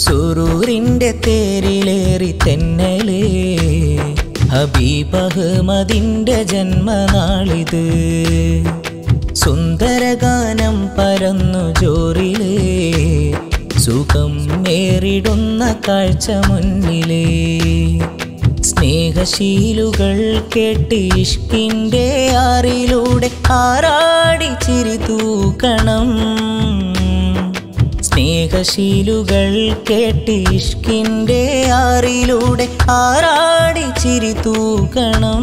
സുറൂറിന്റെ തേരിലേറി തെന്നലേ ഹബീബ് അഹ്മദിന്റെ ജന്മനാളിത് സുന്ദരഗാനം പരന്നു ജോറിലേ സുഖം നേരിടുന്ന കാഴ്ച മുന്നിലേ സ്നേഹശീലുകൾ കേട്ട് ഇഷ്കിന്റെ ആറിലൂടെ ആറാടി ചിരി തൂക്കണം സ്നേഹശീലുകൾ കേട്ട് ഇഷ്കിന്റെ ആറിലൂടെ ആറാടി ചിരി തൂക്കണം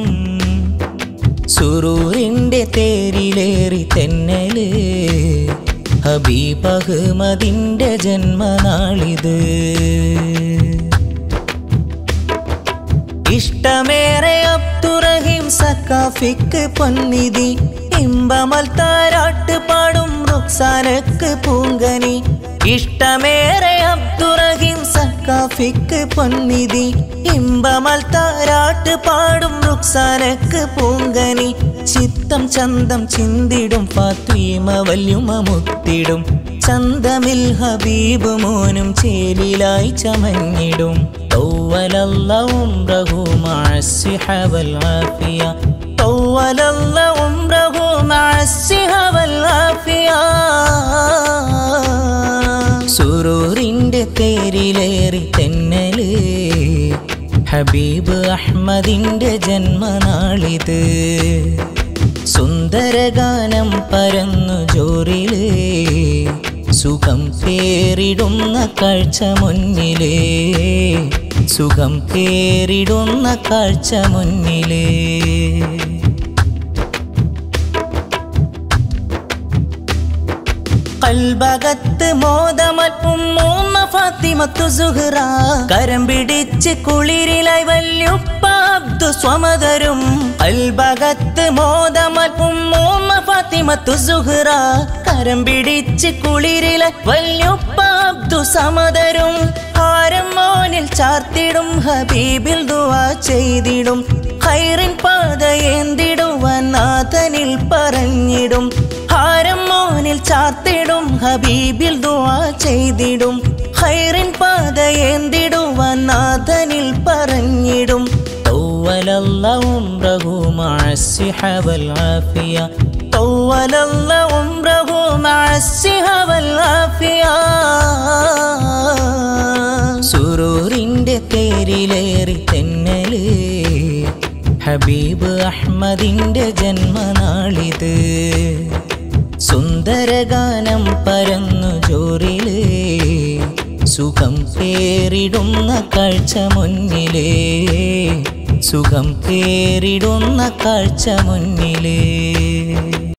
സുറൂറിന്റെ തേരിലേറി തെന്നലേ ഹബീബ് അഹ്മദിന്റെ ജന്മനാളിത് ഇഷ്ടമേറെ അബ്ദുറഹീം സഖാഫിക്ക് പൊന്നിധി ഇമ്പമൽ താരാട്ട് പാടും റുക്സാനക്ക് പൂങ്കനി ഇഷ്ടമേറെ അബ്ദുറഹീം സഖാഫിക്ക് പൊന്നിധി ഇമ്പമൽ താരാട്ട് പാടും റുക്സാനക്ക് പൂങ്കനി ചിത്തം ചന്തം ചിന്തിടും ഫാത്വീമ വല്യുമ മുത്തിടും ചന്തമിൽ ഹബീബ് മോനും ചേലിലായി ചമഞ്ഞിടും طول الله عمره مع الصحة والعافية طول الله عمره مع الصحة والعافية സുറൂറിന്റെ തേരിലേറി തെന്നലേ ഹബീബ് അഹ്മദിന്റെ ജന്മനാളിത് സുന്ദരഗാനം പരന്നു ജോറിലേ സുഖം പേരിടുന്ന കാഴ്ച മുന്നിലേ സുഖം പേരിടുന്ന കാഴ്ച മുന്നിലേ കൽബകത്ത് മോദമൽപ്പും മൂന്ന ഫാത്തിമത്തു സുഹ്റ കരം പിടിച്ച് കുളിരിലായി വല്യുപ്പ അബ്ദു സ്വമദരും കൽബകത്ത് മോദമൽപ്പും മൂന്ന ഫാത്തിമത്തു സുഹ്റ കരം പിടിച്ച് കുളിരിലായി വല്യുപ്പ അബ്ദു സമദരും ഹാരം മോനിൽ ചാർത്തിടും ഹബീബിൽ ദുആ ചെയ്തിടും ഖൈറിൻ പാതയേന്തിടുവാൻ നാഥനിൽ പറഞ്ഞിടും ഹാരം മോനിൽ ചാർത്തിടും ഹബീബിൽ ദുആ ചെയ്തിടും ഖൈറിൻ പാതയേന്തിടുവാൻ നാഥനിൽ പറഞ്ഞിടും طول الله عمره مع الصحة والعافية طول الله عمره مع الصحة والعافية സുറൂറിന്റെ തേരിലേറി തെന്നലേ ഹബീബ് അഹ്മദിന്റെ ജന്മനാളിത് സുന്ദരഗാനം പരന്നു ജോറിലേ സുഖം പേരിടുന്ന കാഴ്ച മുന്നിലേ സുഖം പേരിടുന്ന കാഴ്ച മുന്നിലേ